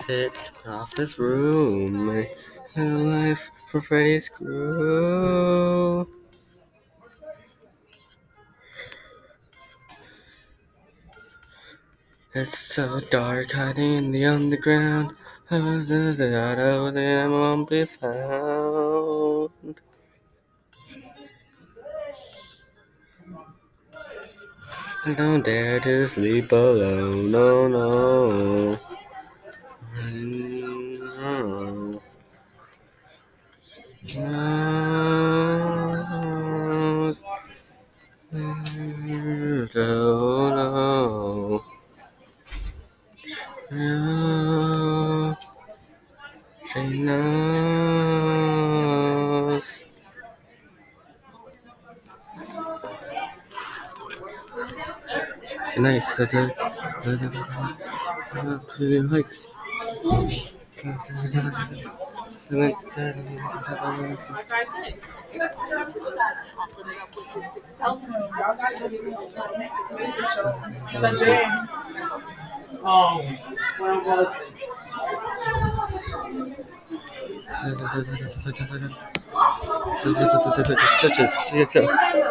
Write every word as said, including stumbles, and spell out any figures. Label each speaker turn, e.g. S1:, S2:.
S1: kicked off his room. Life for Freddy's crew. It's so dark, hiding in the underground. Out them won't be found. I don't dare to sleep alone. No, no. No. No. No. She knows. Good night. That's it. To the hikes.
S2: Oh, where was it?
S1: Such a